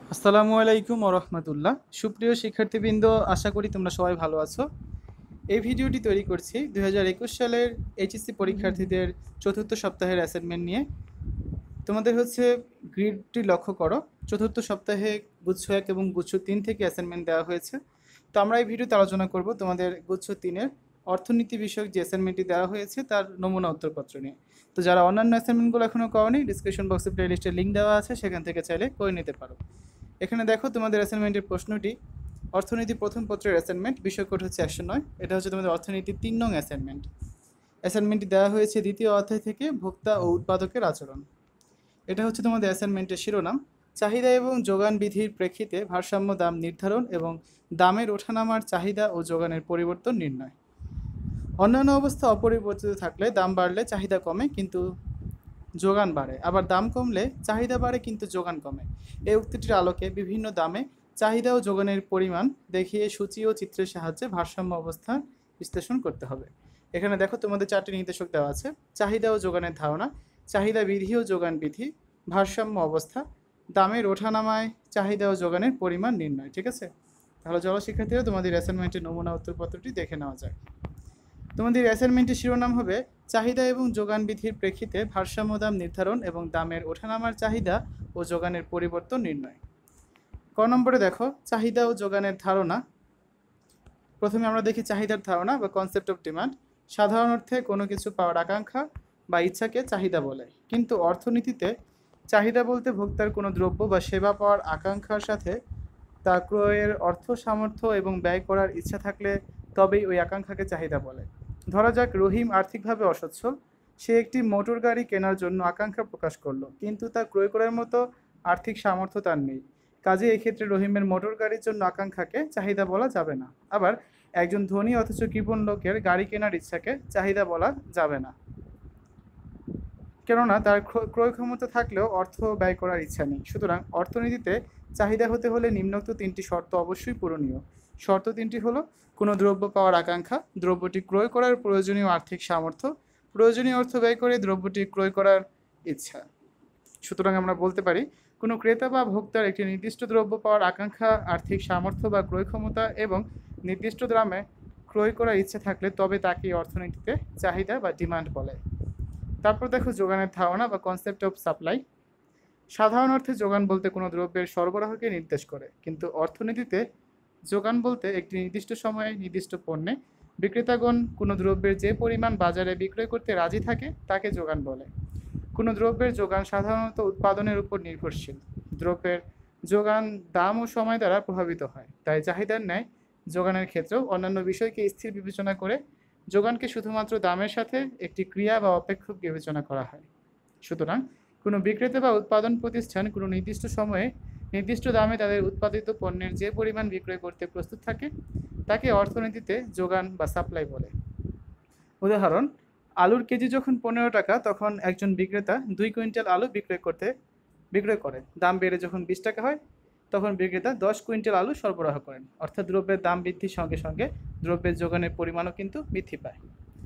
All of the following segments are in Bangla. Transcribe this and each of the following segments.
আসসালামু আলাইকুম ওরহমতুল্লাহ। সুপ্রিয় শিক্ষার্থীবৃন্দ, আশা করি তোমরা সবাই ভালো আছো। এই ভিডিওটি তৈরি করছি 2021 সালের এইচএসসি পরীক্ষার্থীদের চতুর্থ সপ্তাহের অ্যাসাইনমেন্ট নিয়ে। তোমাদের গ্রিডটি লক্ষ্য করো, চতুর্থ সপ্তাহে গুচ্ছ 1 এবং গুচ্ছ 3 থেকে অ্যাসাইনমেন্ট দেওয়া হয়েছে। তো আমরা এই ভিডিওতে আলোচনা করব তোমাদের গুচ্ছ 3-এর অর্থনীতি বিষয়ক যে অ্যাসাইনমেন্টটি দেওয়া হয়েছে তার নমুনা উত্তরপত্র নিয়ে। তো যারা অন্যান্য অ্যাসাইনমেন্টগুলো এখনও করোনি, ডিসক্রিপশন বক্সে প্লেলিস্টের লিঙ্ক দেওয়া আছে, সেখান থেকে চাইলে করে নিতে পারো। এখানে দেখো তোমাদের অ্যাসাইনমেন্টের প্রশ্নটি অর্থনীতি প্রথম পত্রের অ্যাসাইনমেন্ট, বিষয় কোড হচ্ছে 109। এটা হচ্ছে তোমাদের অর্থনীতি 3 নং অ্যাসাইনমেন্ট। অ্যাসাইনমেন্টটি দেওয়া হয়েছে দ্বিতীয় অধ্যায় থেকে, ভোক্তা ও উৎপাদকের আচরণ। এটা হচ্ছে তোমাদের অ্যাসাইনমেন্টের শিরোনাম, চাহিদা এবং যোগান বিধির প্রেক্ষিতে ভারসাম্য দাম নির্ধারণ এবং দামের ওঠানামার চাহিদা ও যোগানের পরিবর্তন নির্ণয়। অন্যান্য অবস্থা অপরিবর্তিত থাকলে দাম বাড়লে চাহিদা কমে কিন্তু যোগান বাড়ে, আবার দাম কমলে চাহিদা বাড়ে কিন্তু যোগান কমে। এই উক্তিটির আলোকে বিভিন্ন দামে চাহিদা ও যোগানের পরিমাণ দেখিয়ে সূচি ও চিত্রের সাহায্যে ভারসাম্য অবস্থান বিশ্লেষণ করতে হবে। এখানে দেখো তোমাদের 4টি নির্দেশক দেওয়া আছে: চাহিদা ও যোগানের ধারণা, চাহিদা বিধি ও যোগান বিধি, ভারসাম্য অবস্থা, দামের ওঠানামায় চাহিদা ও যোগানের পরিমাণ নির্ণয়। ঠিক আছে, তাহলে চলো শিক্ষার্থীরা তোমাদের অ্যাসাইনমেন্টের নমুনা উত্তরপত্রটি দেখে নেওয়া যায়। তোমাদের অ্যাসাইনমেন্টের শিরোনাম হবে চাহিদা এবং যোগান বিধির প্রেক্ষিতে ভারসাম্য দাম নির্ধারণ এবং দামের ওঠানামার চাহিদা ও যোগানের পরিবর্তন নির্ণয়। ক নম্বরে দেখো চাহিদা ও যোগানের ধারণা। প্রথমে আমরা দেখি চাহিদার ধারণা বা কনসেপ্ট অফ ডিমান্ড। সাধারণ অর্থে কোনো কিছু পাওয়ার আকাঙ্ক্ষা বা ইচ্ছাকে চাহিদা বলে, কিন্তু অর্থনীতিতে চাহিদা বলতে ভোক্তার কোনো দ্রব্য বা সেবা পাওয়ার আকাঙ্ক্ষার সাথে তা ক্রয়ের অর্থ সামর্থ্য এবং ব্যয় করার ইচ্ছা থাকলে তবেই ওই আকাঙ্ক্ষাকে চাহিদা বলে। ধরা যাক রহিম আর্থিকভাবে অসচ্ছল, সে একটি মোটর গাড়ি কেনার জন্য আকাঙ্ক্ষা প্রকাশ করলো, কিন্তু তা ক্রয় করার মতো আর্থিক সামর্থ্য তার নেই। কাজে এক্ষেত্রে রহিমের মোটর গাড়ির জন্য আকাঙ্ক্ষাকে চাহিদা বলা যাবে না। আবার একজন ধনী অথচ কৃপণ লোকের গাড়ি কেনার ইচ্ছাকে চাহিদা বলা যাবে না, কেননা তার ক্রয় ক্ষমতা থাকলেও অর্থ ব্যয় করার ইচ্ছা নেই। সুতরাং অর্থনীতিতে চাহিদা হতে হলে নিম্নোক্ত 3টি শর্ত অবশ্যই পূরণীয়। শর্ত 3টি হলো: কোনো দ্রব্য পাওয়ার আকাঙ্ক্ষা, দ্রব্যটি ক্রয় করার প্রয়োজনীয় আর্থিক সামর্থ্য, প্রয়োজনীয় অর্থ ব্যয় করে দ্রব্যটি ক্রয় করার ইচ্ছা। সুতরাং আমরা বলতে পারি কোনো ক্রেতা বা ভোক্তার একটি নির্দিষ্ট দ্রব্য পাওয়ার আকাঙ্ক্ষা, আর্থিক সামর্থ্য বা ক্রয় ক্ষমতা এবং নির্দিষ্ট দামে ক্রয় করার ইচ্ছা থাকলে তবে তাকে অর্থনীতিতে চাহিদা বা ডিমান্ড বলে। তারপর দেখো যোগানের ধারণা বা কনসেপ্ট অফ সাপ্লাই। সাধারণ অর্থে যোগান বলতে কোনো দ্রব্যের সরবরাহকে নির্দেশ করে, কিন্তু অর্থনীতিতে যোগান বলতে একটি নির্দিষ্ট সময়ে নির্দিষ্ট পণ্যে বিক্রেতাগণ কোনো দ্রব্যের যে পরিমাণ বাজারে বিক্রয় করতে রাজি থাকে তাকে যোগান বলে। কোনো দ্রব্যের যোগান সাধারণত উৎপাদনের উপর নির্ভরশীল। দ্রব্যের যোগান দাম ও সময় দ্বারা প্রভাবিত হয়, তাই চাহিদার ন্যায় যোগানের ক্ষেত্রেও অন্যান্য বিষয়কে স্থির বিবেচনা করে যোগানকে শুধুমাত্র দামের সাথে একটি ক্রিয়া বা অপেক্ষক বিবেচনা করা হয়। সুতরাং কোনো বিক্রেতা বা উৎপাদন প্রতিষ্ঠান কোনো নির্দিষ্ট সময়ে নির্দিষ্ট দামে তাদের উৎপাদিত পণ্যের যে পরিমাণ বিক্রয় করতে প্রস্তুত থাকে তাকে অর্থনীতিতে যোগান বা সাপ্লাই বলে। উদাহরণ: আলুর কেজি যখন 15 টাকা, তখন একজন বিক্রেতা 2 কুইন্টাল আলু বিক্রয় করে। দাম বেড়ে যখন 20 টাকা হয়, তখন বিক্রেতা 10 কুইন্টাল আলু সরবরাহ করেন। অর্থাৎ দ্রব্যের দাম বৃদ্ধির সঙ্গে সঙ্গে দ্রব্যের যোগানের পরিমাণও কিন্তু বৃদ্ধি পায়।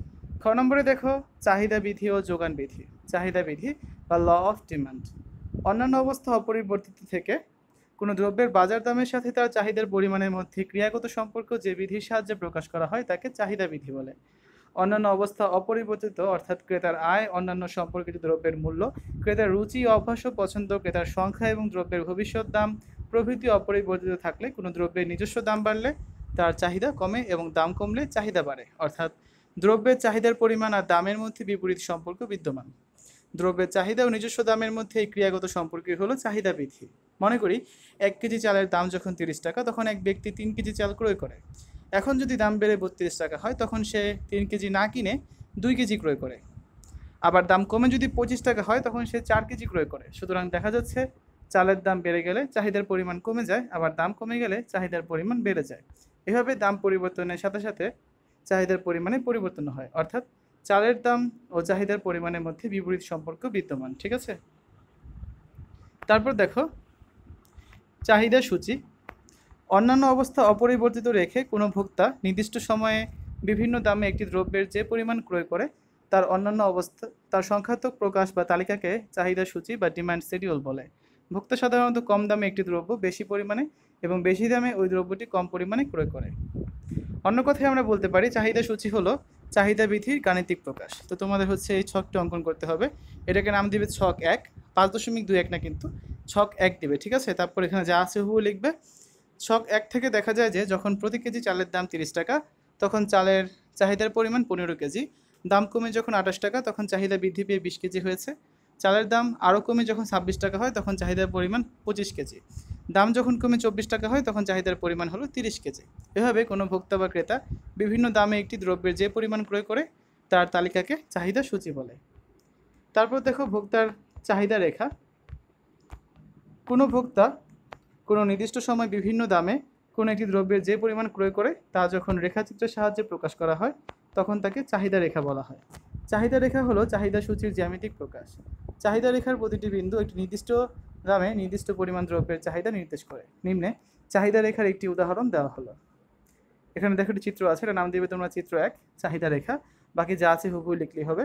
খ নম্বরে দেখো চাহিদা বিধি ও যোগান বিধি। চাহিদা বিধি বা ল অফ ডিমান্ড। অন্যান্য অবস্থা অপরিবর্তিত থেকে কোনো দ্রব্যের বাজার দামের সাথে তার চাহিদার পরিমাণের মধ্যে ক্রিয়াগত সম্পর্ক যে বিধির সাহায্যে প্রকাশ করা হয় তাকে চাহিদা বিধি বলে। অন্যান্য অবস্থা অপরিবর্তিত অর্থাৎ ক্রেতার আয়, অন্যান্য সম্পর্কিত দ্রব্যের মূল্য, ক্রেতার রুচি, অভ্যাস ও পছন্দ, ক্রেতার সংখ্যা এবং দ্রব্যের ভবিষ্যৎ দাম প্রভৃতি অপরিবর্তিত থাকলে কোনো দ্রব্যের নিজস্ব দাম বাড়লে তার চাহিদা কমে এবং দাম কমলে চাহিদা বাড়ে। অর্থাৎ দ্রব্যের চাহিদার পরিমাণ আর দামের মধ্যে বিপরীত সম্পর্ক বিদ্যমান। দ্রব্যের চাহিদা ও নিজস্ব দামের মধ্যে এই ক্রিয়াগত সম্পর্কই হলো চাহিদা বিধি। মনে করি 1 কেজি চালের দাম যখন 30 টাকা, তখন এক ব্যক্তি 3 কেজি চাল ক্রয় করে। এখন যদি দাম বেড়ে 32 টাকা হয়, তখন সে 3 কেজি না কিনে 2 কেজি ক্রয় করে। আবার দাম কমে যদি 25 টাকা হয়, তখন সে 4 কেজি ক্রয় করে। সুতরাং দেখা যাচ্ছে চালের দাম বেড়ে গেলে চাহিদার পরিমাণ কমে যায়, আবার দাম কমে গেলে চাহিদার পরিমাণ বেড়ে যায়। এভাবে দাম পরিবর্তনের সাথে সাথে চাহিদার পরিমাণে পরিবর্তন হয়, অর্থাৎ চালের দাম ও চাহিদার পরিমাণের মধ্যে বিপরীত সম্পর্ক বিদ্যমান। ঠিক আছে, তারপর দেখো চাহিদা সূচি। অন্যান্য অবস্থা অপরিবর্তিত রেখে কোনো ভোক্তা নির্দিষ্ট সময়ে বিভিন্ন দামে একটি দ্রব্যের যে পরিমাণ ক্রয় করে তার অন্যান্য অবস্থা তার সংখ্যাত্মক প্রকাশ বা তালিকাকে চাহিদা সূচি বা ডিমান্ড শিডিউল বলে। ভোক্তা সাধারণত কম দামে একটি দ্রব্য বেশি পরিমাণে এবং বেশি দামে ওই দ্রব্যটি কম পরিমাণে ক্রয় করে। অন্য কথায় আমরা বলতে পারি চাহিদা সূচি হলো চাহিদা বিধির গাণিতিক প্রকাশ। তো তোমাদের হচ্ছে এই ছকটি অঙ্কন করতে হবে। এটাকে নাম দিবে ছক 1, 5.21 না কিন্তু ছক 1 দিবে, ঠিক আছে। তারপর এখানে যা আছে হুবহু লিখবে। ছক 1 থেকে দেখা যায় যে যখন প্রতি কেজি চালের দাম 30 টাকা তখন চালের চাহিদার পরিমাণ 15 কেজি, দাম কমে যখন 28 টাকা তখন চাহিদা বৃদ্ধি পেয়ে 20 কেজি হয়েছে। চালের দাম আরও কমে যখন 26 টাকা হয় তখন চাহিদার পরিমাণ 25 কেজি, দাম যখন কমে 24 টাকা হয় তখন চাহিদার পরিমাণ হলো 30 কেজি। এভাবে কোনো ভোক্তা বা ক্রেতা বিভিন্ন দামে একটি দ্রব্যের যে পরিমাণ ক্রয় করে তার তালিকাকে চাহিদা সূচি বলে। তারপর দেখো ভোক্তার চাহিদা রেখা। কোনো ভোক্তা কোনো নির্দিষ্ট সময় বিভিন্ন দামে কোনো একটি দ্রব্যের যে পরিমাণ ক্রয় করে তা যখন রেখাচিত্রের সাহায্যে প্রকাশ করা হয় তখন তাকে চাহিদা রেখা বলা হয়। চাহিদা রেখা হলো চাহিদা সূচির জ্যামিতিক প্রকাশ। চাহিদা রেখার প্রতিটি বিন্দু একটি নির্দিষ্ট দামে নির্দিষ্ট পরিমাণ দ্রব্যের চাহিদা নির্দেশ করে। নিম্নে চাহিদা রেখার একটি উদাহরণ দেওয়া হলো। এখানে দেখো একটি চিত্র আছে, এটা নাম দিবে তোমরা চিত্র 1 চাহিদা রেখা। বাকি যা আছে হুবহু লিখলেই হবে।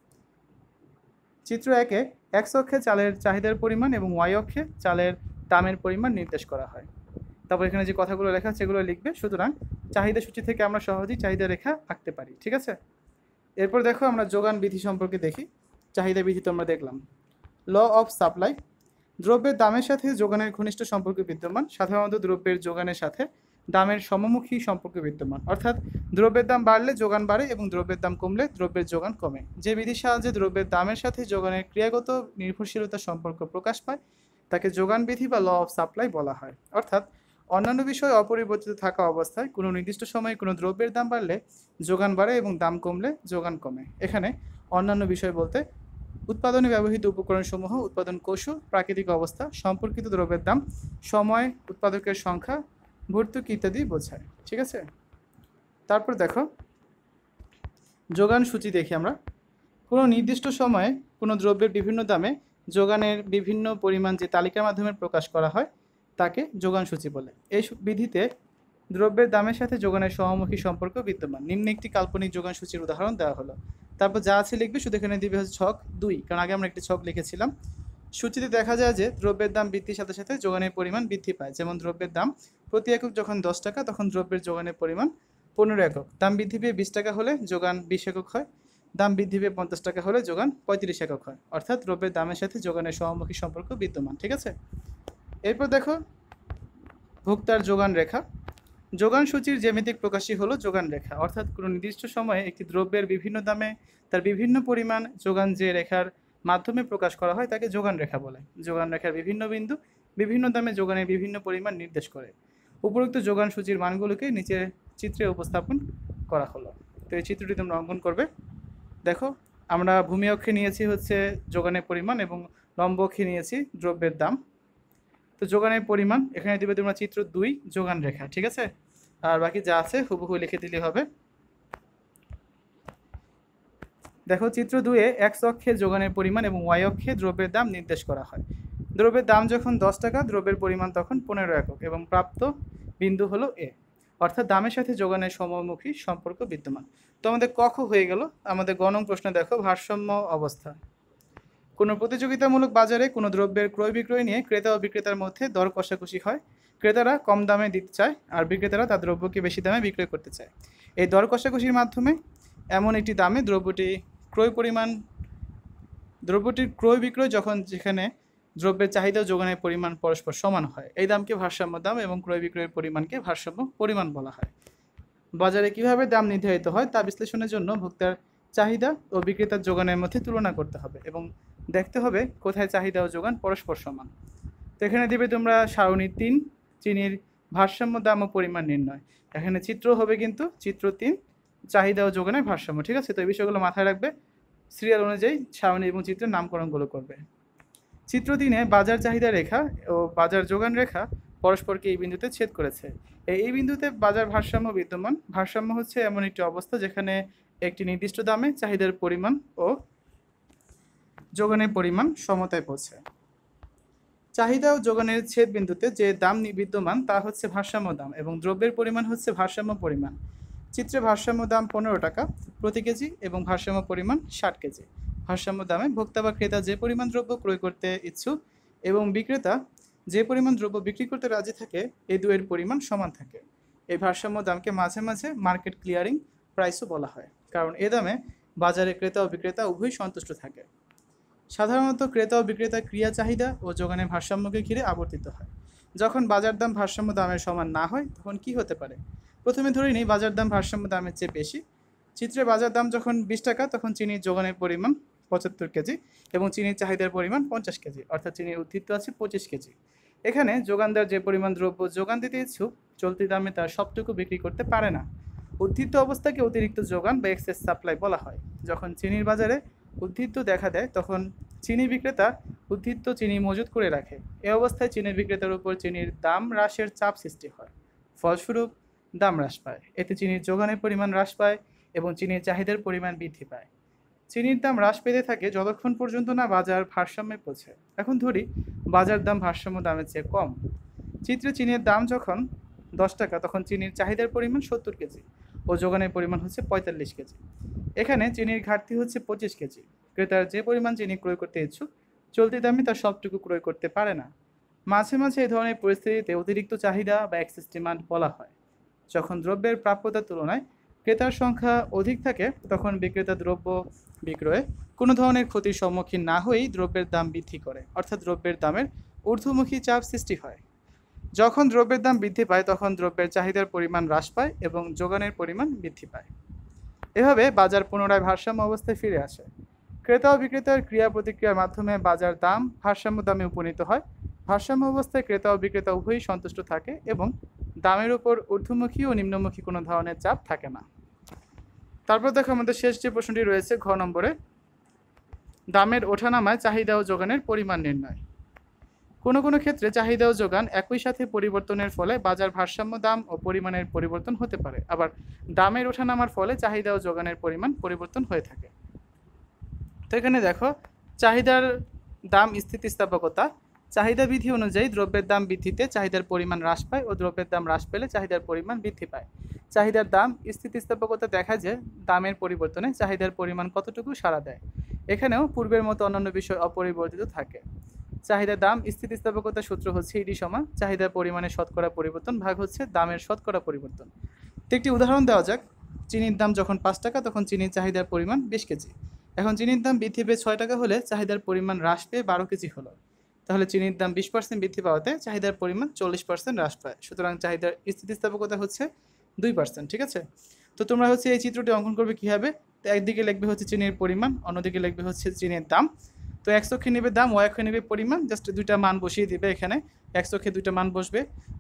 চিত্র 1-এ এক্স অক্ষে চালের চাহিদার পরিমাণ এবং ওয়াই অক্ষে চালের দামের পরিমাণ নির্দেশ করা হয়। তারপর এখানে যে কথাগুলো লেখা সেগুলো লিখবে। সুতরাং চাহিদা সূচি থেকে আমরা সহজেই চাহিদা রেখা আঁকতে পারি, ঠিক আছে। এরপর দেখো আমরা যোগান বিধি সম্পর্কে দেখি। চাহিদা বিধি তো আমরা দেখলাম। Law of supply. দ্রব্যের দামের সাথে যোগানের ঘনিষ্ঠ সম্পর্ক বিদ্যমান। সাধারণত দ্রব্যের যোগানের সাথে দামের সমমুখী সম্পর্ক বিদ্যমান, অর্থাৎ দ্রব্যের দাম বাড়লে যোগান বাড়ে এবং দ্রব্যের দাম কমলে দ্রব্যের যোগান কমে। যে বিধির সাহায্যে দ্রব্যের দামের সাথে যোগানের ক্রিয়াগত নির্ভরশীলতা সম্পর্ক প্রকাশ পায় তাকে যোগান বিধি বা ল অফ সাপ্লাই বলা হয়। অর্থাৎ অন্যান্য বিষয় অপরিবর্তিত থাকা অবস্থায় কোনো নির্দিষ্ট সময়ে কোনো দ্রব্যের দাম বাড়লে যোগান বাড়ে এবং দাম কমলে যোগান কমে। এখানে অন্যান্য বিষয় বলতে উৎপাদনে ব্যবহৃত উপকরণসমূহ, উৎপাদন কৌশল, প্রাকৃতিক অবস্থা, সম্পর্কিত দ্রব্যের দাম, সময়, উৎপাদকের সংখ্যা, ভর্তুকি ইত্যাদি বোঝায়, ঠিক আছে। তারপর দেখো যোগান সূচি দেখি আমরা। কোনো নির্দিষ্ট সময়ে কোনো দ্রব্যের বিভিন্ন দামে যোগানের বিভিন্ন পরিমাণ যে তালিকার মাধ্যমে প্রকাশ করা হয় তাকে যোগান সূচি বলে। এই বিধিতে দ্রব্যের দামের সাথে যোগানের সমমুখী সম্পর্ক বিদ্যমান। নিম্নে একটি কাল্পনিক যোগান সূচির উদাহরণ দেওয়া হলো। তারপর যা আছে লিখবে, শুধু এখানে দিবে হচ্ছে ছক 2, কারণ আগে আমরা একটি ছক লিখেছিলাম। সূচিতে দেখা যায় যে দ্রব্যের দাম বৃদ্ধির সাথে সাথে যোগানের পরিমাণ বৃদ্ধি পায়। যেমন দ্রব্যের দাম প্রতি একক যখন 10 টাকা তখন দ্রব্যের যোগানের পরিমাণ 15 একক। দাম বৃদ্ধি পেয়ে 20 টাকা হলে যোগান 20 একক হয়। দাম বৃদ্ধি পেয়ে 50 টাকা হলে যোগান 35 একক হয়। অর্থাৎ দ্রব্যের দামের সাথে যোগানের সমমুখী সম্পর্ক বিদ্যমান, ঠিক আছে। এরপর দেখো ভোক্তার যোগান রেখা। যোগান সূচির জ্যামিতিক প্রকাশই হলো যোগান রেখা। অর্থাৎ কোনো নির্দিষ্ট সময়ে একটি দ্রব্যের বিভিন্ন দামে তার বিভিন্ন পরিমাণ যোগান যে রেখার মাধ্যমে প্রকাশ করা হয় তাকে যোগান রেখা বলে। যোগান রেখার বিভিন্ন বিন্দু বিভিন্ন দামে যোগানের বিভিন্ন পরিমাণ নির্দেশ করে। উপরোক্ত যোগান সূচির মানগুলোকে নিচের চিত্রে উপস্থাপন করা হলো। তো এই চিত্রটি তোমরা অঙ্কন করবে। দেখো আমরা ভূমি অক্ষে নিয়েছি হচ্ছে যোগানের পরিমাণ এবং লম্ব অক্ষে নিয়েছি দ্রব্যের দাম। তো যোগানের পরিমাণ এখানে দিবে তোমরা চিত্র 2 যোগান রেখা, ঠিক আছে। আর বাকি যা আছে হুবহু লিখে দিলে হবে। দেখো চিত্র 2-এ এক্স অক্ষে যোগানের পরিমাণ এবং ওয়াই অক্ষে দ্রব্যের দাম নির্দেশ করা হয়। দ্রব্যের দাম যখন 10 টাকা দ্রব্যের পরিমাণ তখন 15 একক এবং প্রাপ্ত বিন্দু হলো এ, অর্থাৎ দামের সাথে যোগানের সমমুখী সম্পর্ক বিদ্যমান। তো আমাদের কখ হয়ে গেল। আমাদের গ নং প্রশ্ন দেখো ভারসাম্য অবস্থা। কোনো প্রতিযোগিতামূলক বাজারে কোনো দ্রব্যের ক্রয় বিক্রয় নিয়ে ক্রেতা ও বিক্রেতার মধ্যে দর কষাকষি হয়। ক্রেতারা কম দামে দিতে চায় আর বিক্রেতারা তার দ্রব্যকে বেশি দামে বিক্রয় করতে চায়। এই দর কষাকষির মাধ্যমে এমন একটি দামে দ্রব্যটির ক্রয় বিক্রয় যখন যেখানে দ্রব্যের চাহিদা ও যোগানের পরিমাণ পরস্পর সমান হয় এই দামকে ভারসাম্য দাম এবং ক্রয় বিক্রয়ের পরিমাণকে ভারসাম্য পরিমাণ বলা হয়। বাজারে কিভাবে দাম নির্ধারিত হয় তা বিশ্লেষণের জন্য ভোক্তার চাহিদা ও বিক্রেতার যোগানের মধ্যে তুলনা করতে হবে এবং দেখতে হবে কোথায় চাহিদা ও যোগান পরস্পর সমান। তো এখানে দিবে তোমরা সারণী 3 চিনির ভারসাম্য দাম ও পরিমাণ নির্ণয়। এখানে চিত্র হবে কিন্তু চিত্র 3 চাহিদা ও যোগানের ভারসাম্য, ঠিক আছে। তো এই বিষয়গুলো মাথায় রাখবে, সিরিয়াল অনুযায়ী সারণী এবং চিত্রের নামকরণগুলো করবে। চিত্র 3-এ বাজার চাহিদা রেখা ও বাজার যোগান রেখা পরস্পরকে এই বিন্দুতে ছেদ করেছে। এই বিন্দুতে বাজার ভারসাম্য বিদ্যমান। ভারসাম্য হচ্ছে এমন একটি অবস্থা যেখানে একটি নির্দিষ্ট দামে চাহিদার পরিমাণ ও যোগানের পরিমাণ সমতায় পৌঁছে। চাহিদা ও যোগানের ছেদ বিন্দুতে যে দাম বিদ্যমান তা হচ্ছে ভারসাম্য দাম এবং দ্রব্যের পরিমাণ হচ্ছে ভারসাম্য পরিমাণ। চিত্রে ভারসাম্য দাম 15 টাকা প্রতি কেজি এবং ভারসাম্য পরিমাণ 60 কেজি। ভারসাম্য দামে ভোক্তা বা ক্রেতা যে পরিমাণ দ্রব্য ক্রয় করতে ইচ্ছুক এবং বিক্রেতা যে পরিমাণ দ্রব্য বিক্রি করতে রাজি থাকে এই দুয়ের পরিমাণ সমান থাকে। এই ভারসাম্য দামকে মাঝে মাঝে মার্কেট ক্লিয়ারিং প্রাইসও বলা হয়, কারণ এ দামে বাজারে ক্রেতা ও বিক্রেতা উভয়ই সন্তুষ্ট থাকে। সাধারণত ক্রেতা ও বিক্রেতার ক্রিয়া চাহিদা ও যোগানের ভারসাম্যকে ঘিরে আবর্তিত হয়। যখন বাজার দাম ভারসাম্য দামের সমান না হয় তখন কি হতে পারে? প্রথমে ধরে নিই বাজার দাম ভারসাম্য দামের চেয়ে বেশি। চিত্রে বাজার দাম যখন 20 টাকা তখন চিনির যোগানের পরিমাণ 75 কেজি এবং চিনির চাহিদার পরিমাণ 50 কেজি, অর্থাৎ চিনির উদ্বৃত্ত আছে 25 কেজি। এখানে যোগানদার যে পরিমাণ দ্রব্য যোগান দিতে ইচ্ছুক চলতি দামে তার সবটুকু বিক্রি করতে পারে না। উদ্বৃত্ত অবস্থাকে অতিরিক্ত যোগান বা এক্সেস সাপ্লাই বলা হয়। যখন চিনির বাজারে উদ্বৃত্ত দেখা দেয় তখন চিনি বিক্রেতা উদ্বৃত্ত চিনি মজুত করে রাখে। এ অবস্থায় চিনি বিক্রেতার উপর চিনির দাম হ্রাসের চাপ সৃষ্টি হয়। ফলস্বরূপ দাম হ্রাস পায়। এতে চিনির যোগানের পরিমাণ হ্রাস পায় এবং চিনির চাহিদার পরিমাণ বৃদ্ধি পায়। চিনির দাম হ্রাস পেতে থাকে যতক্ষণ পর্যন্ত না বাজার ভারসাম্যে পৌঁছায়। এখন ধরি বাজার দাম ভারসাম্য দামের চেয়ে কম। চিত্রে চিনির দাম যখন 10 টাকা তখন চিনির চাহিদার পরিমাণ 70 কেজি ও যোগানের পরিমাণ হচ্ছে 45 কেজি। এখানে চিনির ঘাটতি হচ্ছে 25 কেজি। ক্রেতার যে পরিমাণ চিনি ক্রয় করতে ইচ্ছুক চলতি দামে তার সবটুকু ক্রয় করতে পারে না। মাঝে মাঝে এই ধরনের পরিস্থিতিতে অতিরিক্ত চাহিদা বা এক্সেস ডিমান্ড বলা হয়। যখন দ্রব্যের প্রাপ্যতার তুলনায় ক্রেতার সংখ্যা অধিক থাকে তখন বিক্রেতা দ্রব্য বিক্রয়ে কোনো ধরনের ক্ষতির সম্মুখীন না হয়েই দ্রব্যের দাম বৃদ্ধি করে, অর্থাৎ দ্রব্যের দামের ঊর্ধ্বমুখী চাপ সৃষ্টি হয়। যখন দ্রব্যের দাম বৃদ্ধি পায় তখন দ্রব্যের চাহিদার পরিমাণ হ্রাস পায় এবং যোগানের পরিমাণ বৃদ্ধি পায়। এভাবে বাজার পুনরায় ভারসাম্য অবস্থায় ফিরে আসে। ক্রেতা ও বিক্রেতার ক্রিয়া প্রতিক্রিয়ার মাধ্যমে বাজার দাম ভারসাম্য দামে উপনীত হয়। ভারসাম্য অবস্থায় ক্রেতা ও বিক্রেতা উভয়ই সন্তুষ্ট থাকে এবং দামের উপর ঊর্ধ্বমুখী ও নিম্নমুখী কোনো ধরনের চাপ থাকে না। তারপর দেখো আমাদের শেষ যে প্রশ্নটি রয়েছে ঘ নম্বরে, দামের ওঠানামায় চাহিদা ও যোগানের পরিমাণ নির্ণয়। কোনো কোনো ক্ষেত্রে চাহিদা ও যোগান একই সাথে পরিবর্তনের ফলে বাজার ভারসাম্য দাম ও পরিমাণের পরিবর্তন হতে পারে, আবার দামের ওঠানামার ফলে চাহিদা ও যোগানের পরিমাণ পরিবর্তন হয়ে থাকে। তো এখানে দেখো চাহিদার দাম স্থিতিস্থাপকতা। চাহিদা বিধি অনুযায়ী দ্রব্যের দাম বৃদ্ধিতে চাহিদার পরিমাণ হ্রাস পায় ও দ্রব্যের দাম হ্রাস পেলে চাহিদার পরিমাণ বৃদ্ধি পায়। চাহিদার দাম স্থিতিস্থাপকতা দেখা যায় দামের পরিবর্তনে চাহিদার পরিমাণ কতটুকু সাড়া দেয়। এখানেও পূর্বের মতো অন্যান্য বিষয় অপরিবর্তিত থাকে। চাহিদার দাম স্থিতিস্থাপকতার সূত্র হচ্ছে ইডি সমান চাহিদার পরিমাণের শতকরা পরিবর্তন ভাগ হচ্ছে দামের শতকরা পরিবর্তন। তো একটি উদাহরণ দেওয়া যাক। চিনির দাম যখন 5 টাকা তখন চিনির চাহিদার পরিমাণ 20 কেজি। এখন চিনির দাম বৃদ্ধি পেয়ে 6 টাকা হলে চাহিদার পরিমাণ হ্রাস পেয়ে 12 কেজি হলো। তাহলে চিনির দাম 20% বৃদ্ধি পাওয়াতে চাহিদার পরিমাণ 40% হ্রাস পায়। সুতরাং চাহিদার স্থিতিস্থাপকতা হচ্ছে 2%। ঠিক আছে? তো তোমরা হচ্ছে এই চিত্রটি অঙ্কন করবে কীভাবে? তো একদিকে লিখবে হচ্ছে চিনির পরিমাণ, অন্যদিকে লিখবে হচ্ছে চিনির দাম। তো x অক্ষে নেবে দাম, y অক্ষে নেবে পরিমাণ, জাস্ট দুইটা মান বসিয়ে দিবে। এখানে x অক্ষে দুইটা মান বসবে,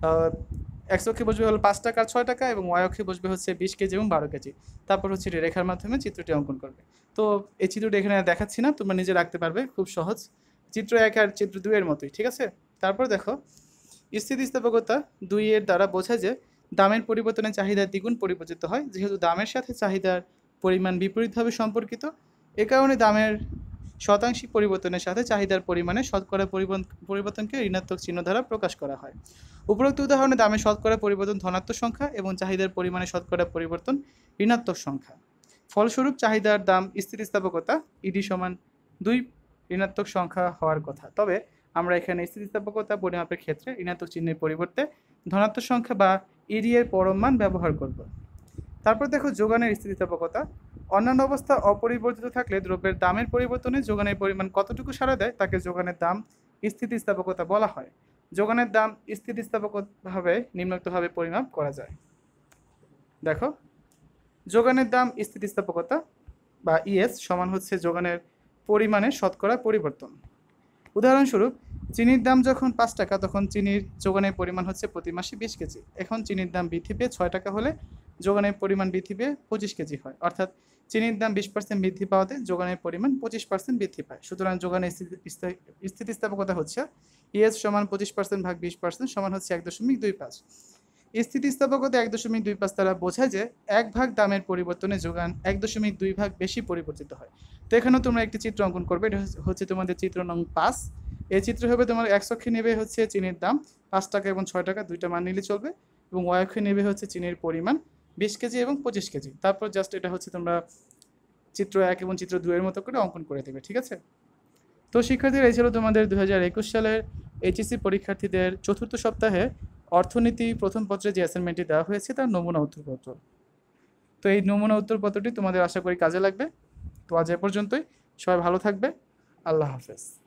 x অক্ষে বসবে হলো 5 টাকা আর 6 টাকা এবং y অক্ষে বসবে হচ্ছে 20 কেজি এবং 12 কেজি। তারপর হচ্ছে রেখার মাধ্যমে চিত্রটি অঙ্কন করবে। তো এই চিত্রটি এখানে দেখাচ্ছি না, তোমরা নিজে রাখতে পারবে, খুব সহজ। চিত্র 1 আর চিত্র 2 এর মতোই। ঠিক আছে? তারপর দেখো স্থিতিস্থাপকতা 2 এর দ্বারা বোঝায় যে দামের পরিবর্তনে চাহিদা দ্বিগুণ পরিবর্তিত হয়। যেহেতু দামের সাথে চাহিদার পরিমাণ বিপরীতভাবে সম্পর্কিত, এ কারণে দামের শতাংশিক পরিবর্তনের সাথে চাহিদার পরিমাণে শতকরা পরিবর্তনকে ঋণাত্মক চিহ্ন দ্বারা প্রকাশ করা হয়। উপরোক্ত উদাহরণে দামে শতকরা পরিবর্তন ধনাত্মক সংখ্যা এবং চাহিদার পরিমাণে শতকরা পরিবর্তন ঋণাত্মক সংখ্যা। ফলস্বরূপ চাহিদার দাম স্থিতিস্থাপকতা ইডি সমান 2 ঋণাত্মক সংখ্যা হওয়ার কথা। তবে আমরা এখানে স্থিতিস্থাপকতা পরিমাপের ক্ষেত্রে ঋণাত্মক চিহ্নের পরিবর্তে ধনাত্মক সংখ্যা বা ইডি এর পরম মান ব্যবহার করব। তারপর দেখো যোগানের স্থিতিস্থাপকতা। অন্যান্য অবস্থা অপরিবর্তিত থাকলে দ্রব্যের দামের পরিবর্তনে যোগানের পরিমাণ কতটুকু সাড়া দেয় তাকে যোগানের দাম স্থিতিস্থাপকতা বলা হয়। যোগানের দাম স্থিতিস্থাপকভাবে নিম্নোক্তভাবে পরিমাপ করা যায়। দেখো যোগানের দাম স্থিতিস্থাপকতা বা ইএস সমান হচ্ছে যোগানের পরিমাণের শতকরা পরিবর্তন। উদাহরণস্বরূপ চিনির দাম যখন 5 টাকা তখন চিনির যোগানের পরিমাণ হচ্ছে প্রতি মাসে 20 কেজি। এখন চিনির দাম বৃদ্ধি পেয়ে 6 টাকা হলে যোগানের পরিমাণ বৃদ্ধি পেয়ে 25 কেজি হয়, অর্থাৎ চিনির দাম 20% বৃদ্ধি পাওয়াতে যোগানের পরিমাণ 25% বৃদ্ধি পায়। সুতরাং যোগানের স্থিতিস্থাপকতা হচ্ছে ইএস সমান 25% ভাগ 20% সমান হচ্ছে 1.25। স্থিতিস্থাপকতা 1.25 দ্বারা বোঝায় যে 1 ভাগ দামের পরিবর্তনে যোগান 1.2 ভাগ বেশি পরিবর্তিত হয়। তো এখানেও তোমরা একটি চিত্র অঙ্কন করবে, এটা হচ্ছে তোমাদের চিত্র নং 5। এই চিত্র হবে তোমার x অক্ষে নেবে হচ্ছে চিনির দাম 5 টাকা এবং 6 টাকা, দুইটা মান নিলে চলবে, এবং y অক্ষে নেবে হচ্ছে চিনির পরিমাণ 20 কেজি এবং 25 কেজি। তারপর জাস্ট এটা হচ্ছে তোমরা চিত্র 1 এবং চিত্র 2 এর মতো করে অঙ্কন করে দেবে। ঠিক আছে? তো শিক্ষার্থীরা, এই ছিল তোমাদের 2021 সালের এইচএসসি পরীক্ষার্থীদের চতুর্থ সপ্তাহে অর্থনীতি প্রথম পত্রে যে অ্যাসাইনমেন্টটি দেওয়া হয়েছে তার নমুনা উত্তরপত্র। তো এই নমুনা উত্তরপত্রটি তোমাদের আশা করি কাজে লাগবে। তো আজ এ পর্যন্তই, সবাই ভালো থাকবে। আল্লাহ হাফেজ।